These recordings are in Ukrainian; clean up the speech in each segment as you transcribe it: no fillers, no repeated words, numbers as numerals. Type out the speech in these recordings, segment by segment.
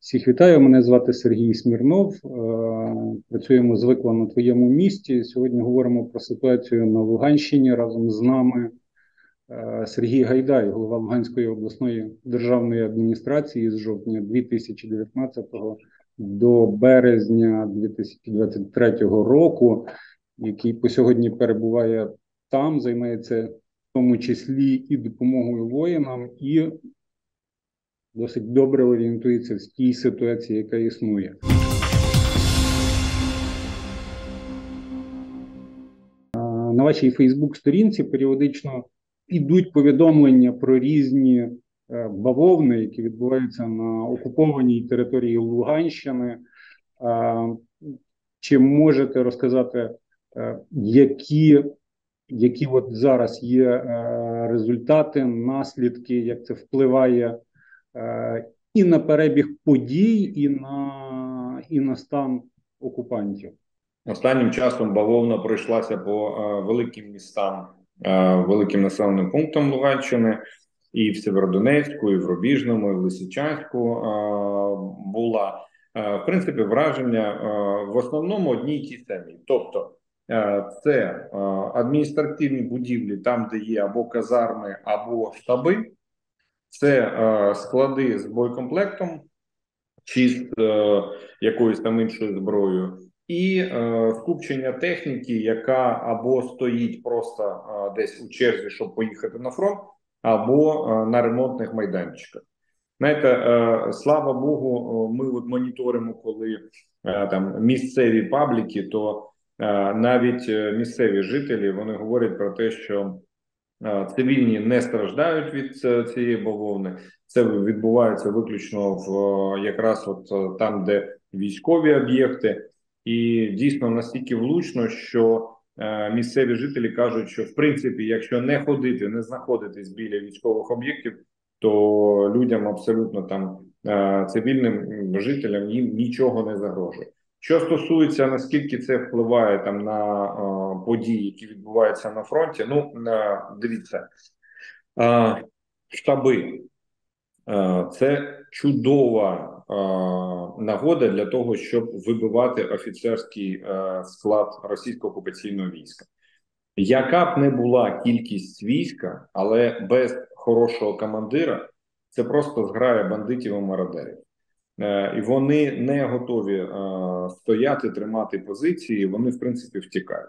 Всіх вітаю, мене звати Сергій Смірнов. Працюємо звикло на твоєму місті. Сьогодні говоримо про ситуацію на Луганщині. Разом з нами Сергій Гайдай, голова Луганської обласної державної адміністрації з жовтня 2019 до березня 2023 року, який по сьогодні перебуває там, займається в тому числі і допомогою воїнам, і досить добре орієнтується в тій ситуації, яка існує. На вашій Фейсбук-сторінці періодично йдуть повідомлення про різні бавовни, які відбуваються на окупованій території Луганщини. Чи можете розказати, які от зараз є результати, наслідки, як це впливає і на перебіг подій, і на стан окупантів? Останнім часом бавовна пройшлася по великим містам, великим населеним пунктам Луганщини, і в Сєвєродонецьку, і в Рубіжному, і в Лисичанську була. В принципі, враження в основному одні й ті самі. Тобто це адміністративні будівлі, там, де є або казарми, або штаби, це склади з боєкомплектом чи з якоюсь там іншою зброєю, і скупчення техніки, яка або стоїть просто десь у черзі, щоб поїхати на фронт, або на ремонтних майданчиках. Знаєте, слава Богу, ми от моніторимо, коли там місцеві пабліки, то навіть місцеві жителі, вони говорять про те, що цивільні не страждають від цієї бавовни. Це відбувається виключно якраз от там, де військові об'єкти. І дійсно настільки влучно, що місцеві жителі кажуть, що в принципі, якщо не ходити, не знаходитись біля військових об'єктів, то людям абсолютно там цивільним жителям їм нічого не загрожує. Що стосується, наскільки це впливає там на події, які відбуваються на фронті, ну, дивіться, штаби – це чудова нагода для того, щоб вибивати офіцерський склад російського окупаційного війська. Яка б не була кількість війська, але без хорошого командира – це просто зграя бандитів і мародерів. І вони не готові стояти, тримати позиції, вони, в принципі, втікають.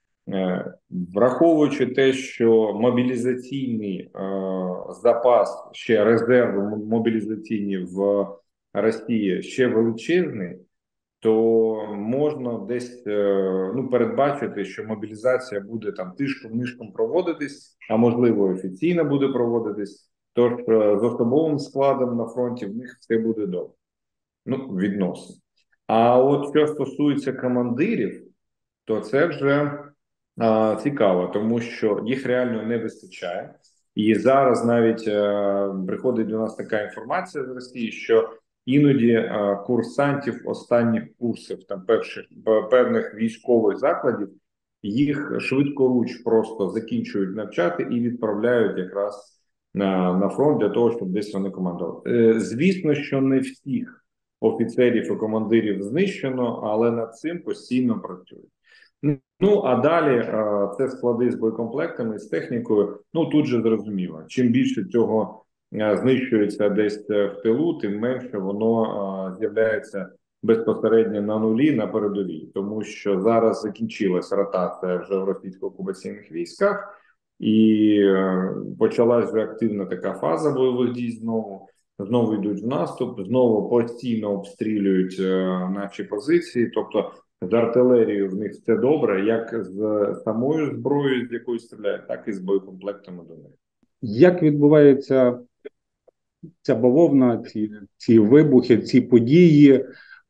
Враховуючи те, що мобілізаційний запас, ще резерв мобілізаційний в Росії ще величезний, то можна десь передбачити, що мобілізація буде там тишком-нишком проводитись, а можливо офіційно буде проводитись, тож з особовим складом на фронті в них все буде добре. Ну, відносно. А от що стосується командирів, то це вже цікаво, тому що їх реально не вистачає. І зараз навіть приходить до нас така інформація з Росії, що іноді курсантів останніх курсів там певних військових закладів, їх швидкоруч просто закінчують навчати і відправляють якраз на фронт для того, щоб десь вони командували. Звісно, що не всіх офіцерів і командирів знищено, але над цим постійно працюють. Ну, а далі це склади з боєкомплектами, з технікою. Ну, тут же зрозуміло, чим більше цього знищується десь в тилу, тим менше воно з'являється безпосередньо на нулі, на передовій. Тому що зараз закінчилась ротація вже в російсько-окупаційних військах, і почалась вже активна така фаза бойових дій знову йдуть в наступ, знову постійно обстрілюють наші позиції, тобто з артилерією в них все добре, як з самою зброєю, з якою стріляють, так і з боєкомплектами до них. Як відбувається ця бавовна, ці вибухи, ці події?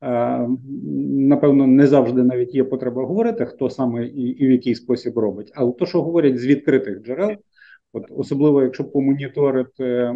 Напевно, не завжди навіть є потреба говорити, хто саме і в який спосіб робить. Але то, що говорять з відкритих джерел, от особливо якщо помоніторити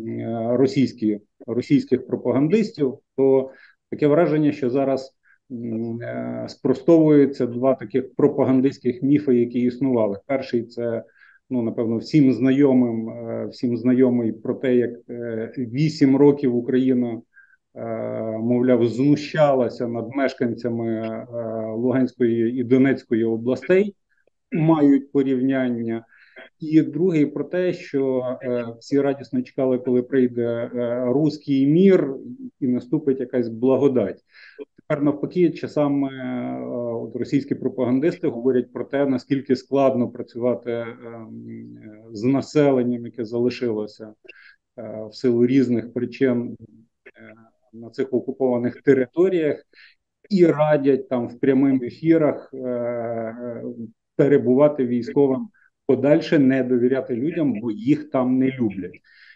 російських пропагандистів, то таке враження, що зараз спростовуються два таких пропагандистських міфи, які існували. Перший – це, напевно, всім знайомий про те, як 8 років Україна мовляв, знущалася над мешканцями Луганської і Донецької областей, мають порівняння. І другий про те, що всі радісно чекали, коли прийде руський мір і наступить якась благодать. Тепер навпаки, часами російські пропагандисти говорять про те, наскільки складно працювати з населенням, яке залишилося в силу різних причин на цих окупованих територіях, і радять там в прямих ефірах перебувати військовим подальше, не довіряти людям, бо їх там не люблять.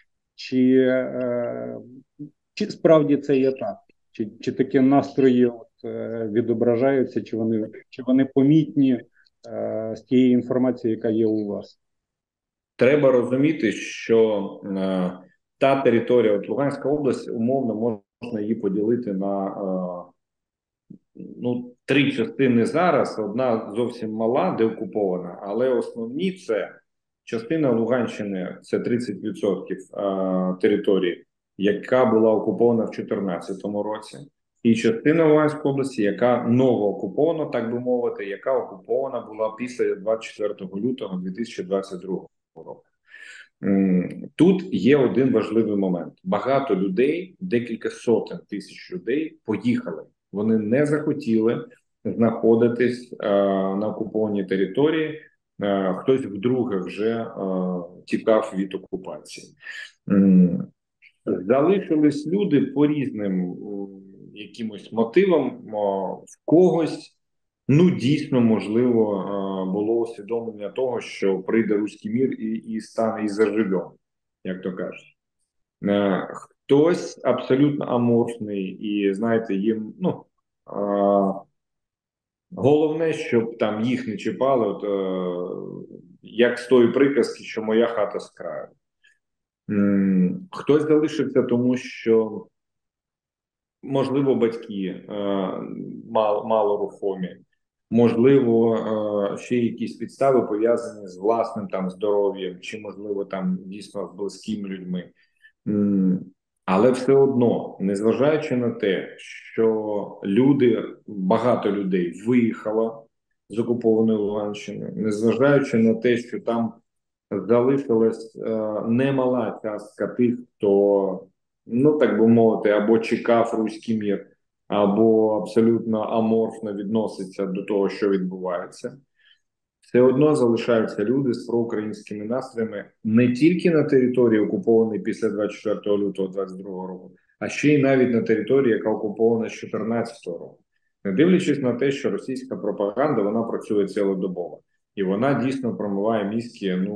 Чи справді це є так? Чи такі настрої відображаються, чи вони помітні з тієї інформації, яка є у вас? Треба розуміти, що та територія, от Луганська область, умовно можна її поділити на три частини зараз. Одна зовсім мала, де окупована, але основні це частина Луганщини, це 30% території, яка була окупована в 2014 році. І частина Луганської області, яка новоокупована, так би мовити, яка окупована була після 24 лютого 2022 року. Тут є один важливий момент. Багато людей, декілька сотень тисяч людей поїхали. Вони не захотіли знаходитись на окупованій території. Хтось вдруге вже тікав від окупації. Залишились люди по різним якимось мотивам. В когось, дійсно, можливо, було усвідомлення того, що прийде руський мір і стане і заживем, як то кажуть. Хтось абсолютно аморфний і, знаєте, їм, головне, щоб там їх не чіпали, як з тої приказки, що моя хата з краю. Хтось залишився тому, що, можливо, батьки мало рухомі, можливо, ще якісь підстави пов'язані з власним там здоров'ям, чи, можливо, там дійсно з близькими людьми. Але все одно, незважаючи на те, що багато людей виїхало з окупованої Луганщини, незважаючи на те, що там залишилась немала частка тих, хто, так би мовити, або чекав руський мір, або абсолютно аморфно відноситься до того, що відбувається. Все одно залишаються люди з проукраїнськими настроями не тільки на території, окупованій після 24 лютого 2022 року, а ще й навіть на території, яка окупована з 2014 року. Не дивлячись на те, що російська пропаганда, вона працює цілодобово. І вона дійсно промиває мізки,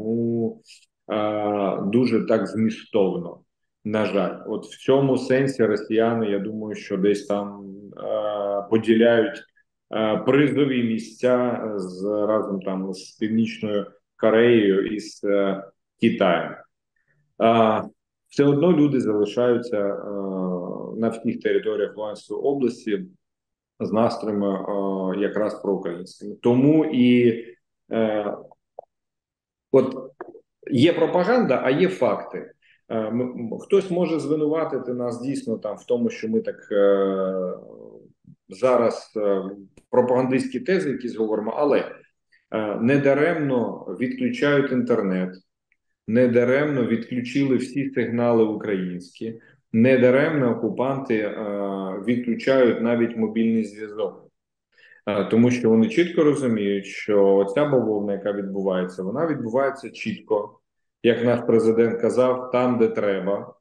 дуже так змістовно. На жаль, от в цьому сенсі росіяни, я думаю, що десь там поділяють призові місця разом там з Північною Кореєю і з Китаєм. Все одно люди залишаються на всіх територіях Луганської області з настроями якраз проукраїнськими. Тому і от є пропаганда, а є факти. Хтось може звинуватити нас дійсно там в тому, що ми так зараз пропагандистські тези якісь говоримо, але недаремно відключають інтернет, недаремно відключили всі сигнали українські, недаремно окупанти відключають навіть мобільний зв'язок. Тому що вони чітко розуміють, що ця бавовна, яка відбувається, вона відбувається чітко, як наш президент казав, там, де треба.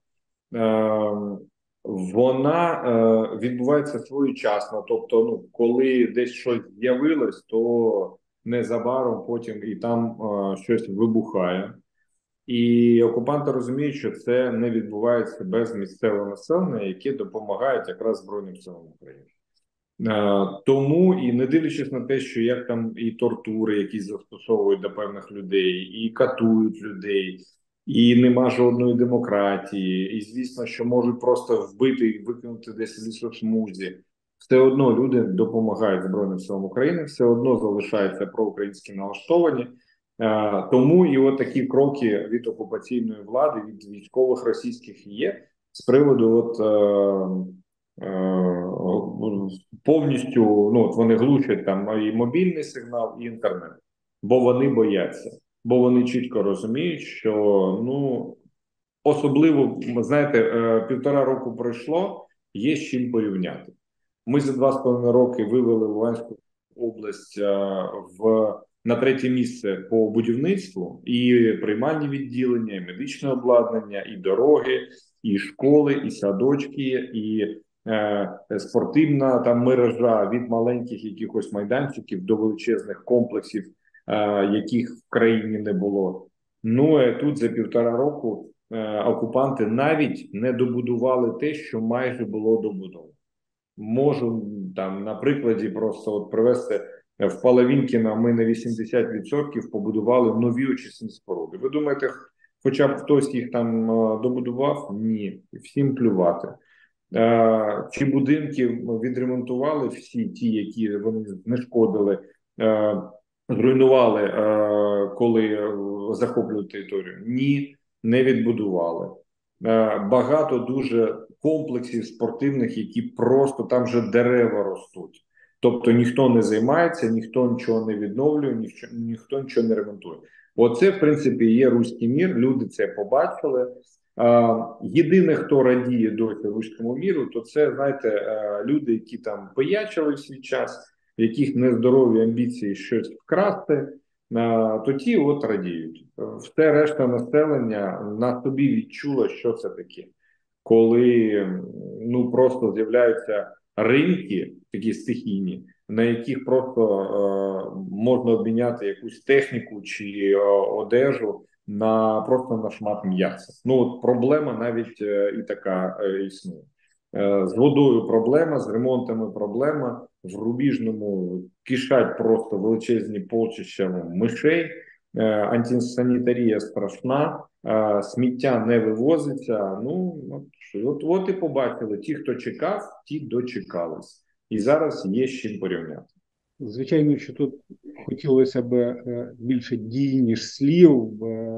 Вона відбувається своєчасно, тобто, коли десь щось з'явилось, то незабаром потім і там щось вибухає. І окупанти розуміють, що це не відбувається без місцевого населення, яке допомагають якраз Збройним силам України. Тому і не дивлячись на те, що як там і тортури, які застосовують до певних людей, і катують людей, і нема жодної демократії, і звісно, що можуть просто вбити і викинути десь в лісосмузі. Все одно люди допомагають Збройним силам України, все одно залишаються проукраїнські налаштовані. Тому і от такі кроки від окупаційної влади, від військових російських є з приводу повністю, от вони глушать там і мобільний сигнал, і інтернет, бо вони бояться, бо вони чітко розуміють, що особливо, знаєте, 1,5 року пройшло, є з чим порівняти. Ми за 2,5 роки вивели Луганську область на 3-те місце по будівництву, і приймальні відділення, і медичне обладнання, і дороги, і школи, і садочки, і спортивна там мережа від маленьких якихось майданчиків до величезних комплексів, яких в країні не було. Тут за 1,5 року окупанти навіть не добудували те, що майже було добудовано. Можу там на прикладі просто привести в Половинкіно. Ми на 80% побудували нові очисні споруди. Ви думаєте, хоча б хтось їх там добудував? Ні, всім плювати. Чи будинки відремонтували всі ті, які вони знешкодили, зруйнували, коли захоплювали територію? Ні, не відбудували. Багато дуже комплексів спортивних, які просто там вже дерева ростуть. Тобто ніхто не займається, ніхто нічого не відновлює, ніхто нічого не ремонтує. Оце, в принципі, є руський мір, люди це побачили. Єдине, хто радіє досі руському міру, то це, знаєте, люди, які там пиячили в свій час, в яких нездорові амбіції щось вкрасти, то ті от радіють. Все решта населення на собі відчуло, що це таке. Коли просто з'являються ринки, такі стихійні, на яких просто можна обміняти якусь техніку чи одежу просто на шмат м'яса. Проблема навіть і така існує. З водою проблема, з ремонтами проблема, в Рубіжному кишать просто величезні полчища мишей, антисанітарія страшна, сміття не вивозиться. От і побачили, ті, хто чекав, ті дочекались. І зараз є з чим порівняти. Звичайно, що тут хотілося б більше дій, ніж слів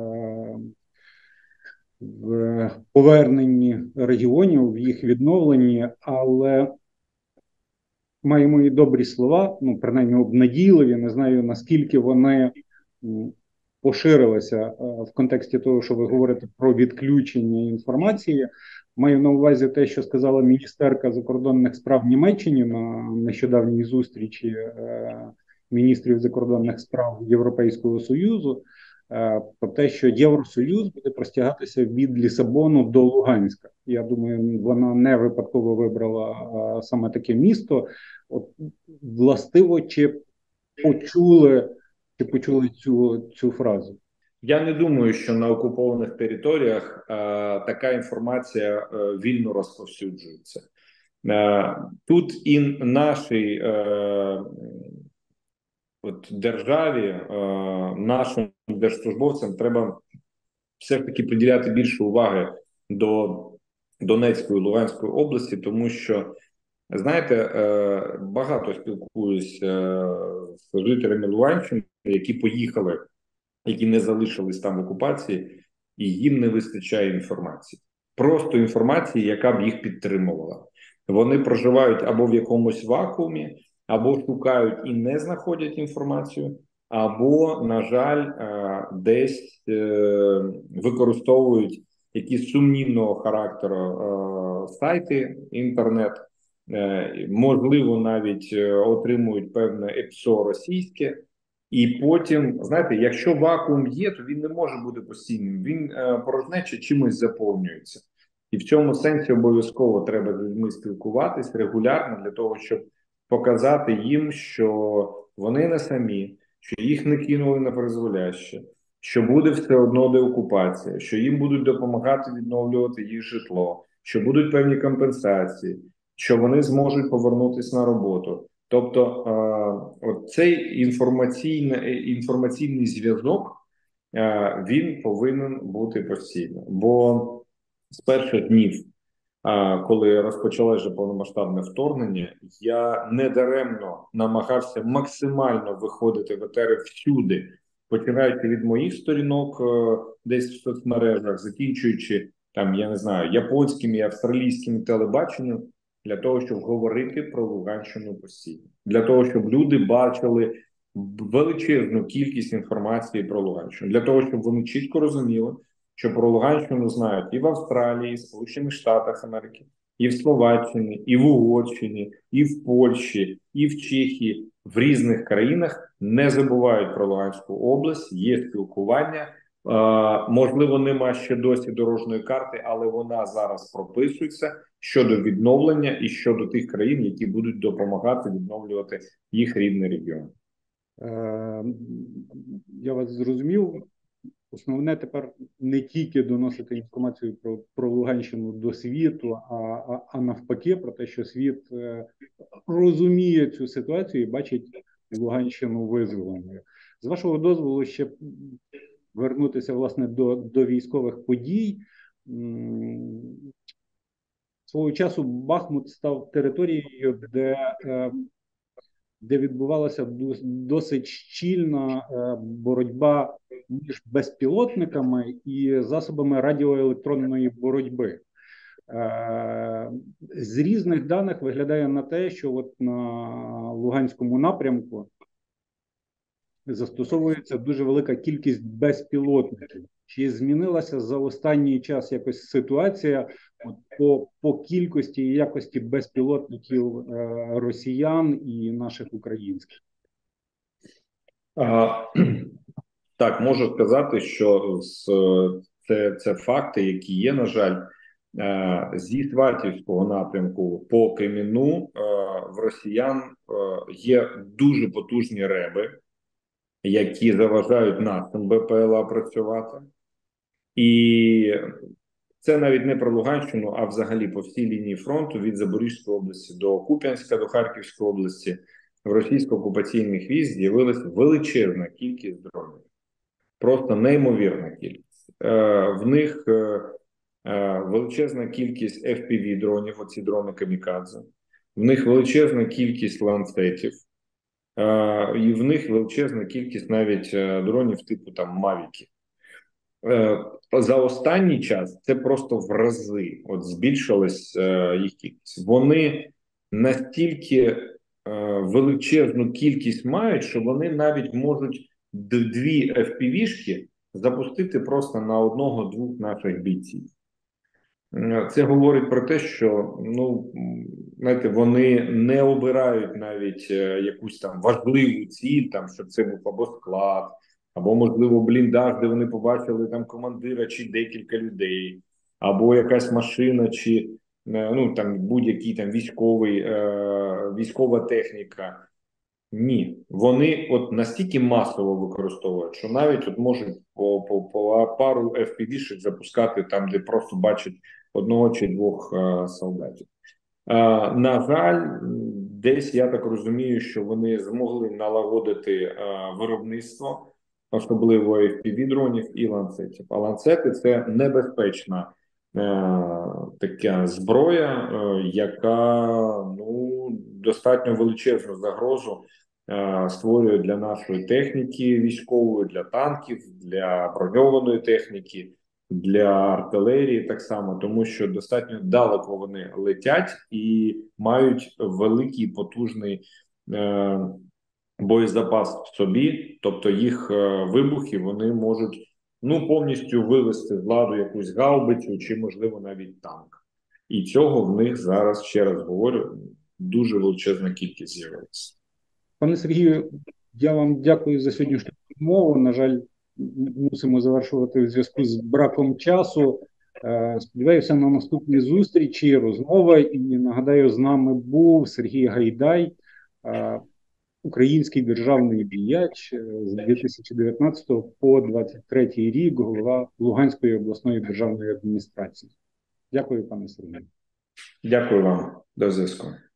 в поверненні регіонів, в їх відновленні, але маємо і добрі слова, принаймні обнадійливі, не знаю, наскільки вони поширилися в контексті того, що ви говорите про відключення інформації. Маю на увазі те, що сказала міністерка закордонних справ Німеччини на нещодавній зустрічі міністрів закордонних справ Європейського Союзу, про те, що Євросоюз буде простягатися від Лісабону до Луганська. Я думаю, вона не випадково вибрала саме таке місто. Властиво, чи почули цю фразу? Я не думаю, що на окупованих територіях така інформація вільно розповсюджується. Тут і нашій державі, нашим держслужбовцям треба все ж таки приділяти більше уваги до Донецької і Луганської області, тому що, знаєте, багато спілкуюся з жителями Луганщини, які поїхали, які не залишились там в окупації, і їм не вистачає інформації. Просто інформації, яка б їх підтримувала. Вони проживають або в якомусь вакуумі, або шукають і не знаходять інформацію, або, на жаль, десь використовують якісь сумнівного характеру сайти, інтернет, можливо, навіть отримують певне ЕПСО російське. І потім, знаєте, якщо вакуум є, то він не може бути постійним. Він порожнече чимось заповнюється. І в цьому сенсі обов'язково треба з людьми спілкуватись регулярно для того, щоб показати їм, що вони не самі, що їх не кинули на призволяще, що буде все одно деокупація, що їм будуть допомагати відновлювати їх житло, що будуть певні компенсації, що вони зможуть повернутися на роботу. Тобто цей інформаційний зв'язок, він повинен бути постійно. Бо з перших днів, коли розпочалося повномасштабне вторгнення, я недаремно намагався максимально виходити в етери всюди, починаючи від моїх сторінок десь в соцмережах, закінчуючи там, я не знаю, японським і австралійським телебаченням, для того, щоб говорити про Луганщину постійно, для того, щоб люди бачили величезну кількість інформації про Луганщину, для того, щоб вони чітко розуміли, що про Луганщину знають і в Австралії, і в Сполучених Штатах Америки, і в Словаччині, і в Угорщині, і в Польщі, і в Чехії, в різних країнах не забувають про Луганську область, є спілкування. Можливо, нема ще досі дорожньої карти, але вона зараз прописується щодо відновлення і щодо тих країн, які будуть допомагати відновлювати їх рідний регіон. Я вас зрозумів. Основне тепер не тільки доносити інформацію про Луганщину до світу, а навпаки про те, що світ розуміє цю ситуацію і бачить Луганщину визволеною. З вашого дозволу ще вернутися власне до військових подій. Свого часу Бахмут став територією, де відбувалася досить щільна боротьба між безпілотниками і засобами радіоелектронної боротьби. З різних даних виглядає на те, що от на Луганському напрямку застосовується дуже велика кількість безпілотників. Чи змінилася за останній час якось ситуація по кількості і якості безпілотників росіян і наших українських? Так, можу сказати, що це факти, які є, на жаль, зі Сватівського напрямку по Кремінну в росіян є дуже потужні реби, які заважають нашим БПЛА працювати. І це навіть не про Луганщину, а взагалі по всій лінії фронту від Запорізької області до Куп'янська, до Харківської області в російсько-окупаційних військ з'явилася величезна кількість дронів. Просто неймовірна кількість. В них величезна кількість FPV-дронів, оці дрони камікадзе. В них величезна кількість ланцетів. І в них величезна кількість навіть дронів типу там Мавіки. За останній час це просто в рази збільшилась їх кількість. Вони настільки величезну кількість мають, що вони навіть можуть дві FPV-шки запустити просто на одного-двох наших бійців. Це говорить про те, що знаєте, вони не обирають навіть якусь там важливу ціль, там, щоб це був або склад, або, можливо, бліндаж, де вони побачили там командира чи декілька людей, або якась машина, чи там будь-який там військова техніка. Ні, вони настільки масово використовують, що навіть можуть по пару FPV-шек запускати там, де просто бачать одного чи двох солдатів. На жаль, десь я так розумію, що вони змогли налагодити виробництво, особливо FPV-дронів і ланцетів. А ланцети – це небезпечна така зброя, яка достатньо величезну загрозу створює для нашої техніки військової, для танків, для броньованої техніки, для артилерії так само, тому що достатньо далеко вони летять і мають великий потужний боєзапас в собі, тобто їх вибухи вони можуть повністю вивести з ладу якусь гаубицю чи, можливо, навіть танк. І цього в них зараз, ще раз говорю, дуже величезна кількість з'явилася. Пане Сергію, я вам дякую за сьогоднішню розмову. На жаль, мусимо завершувати в зв'язку з браком часу. Сподіваюся на наступні зустрічі, розмови. І нагадаю, з нами був Сергій Гайдай, український державний діяч з 2019 по 2023 рік, голова Луганської обласної державної адміністрації. Дякую, пане Сергію. Дякую вам. До зв'язку.